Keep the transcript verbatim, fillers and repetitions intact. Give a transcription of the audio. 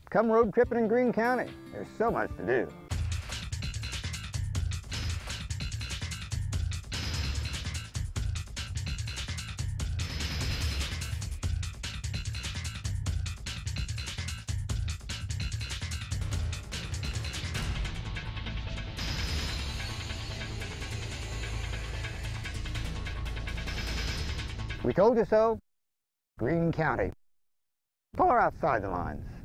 Come road tripping in Greene County. There's so much to do. We told you so. Greene County. Far outside the lines.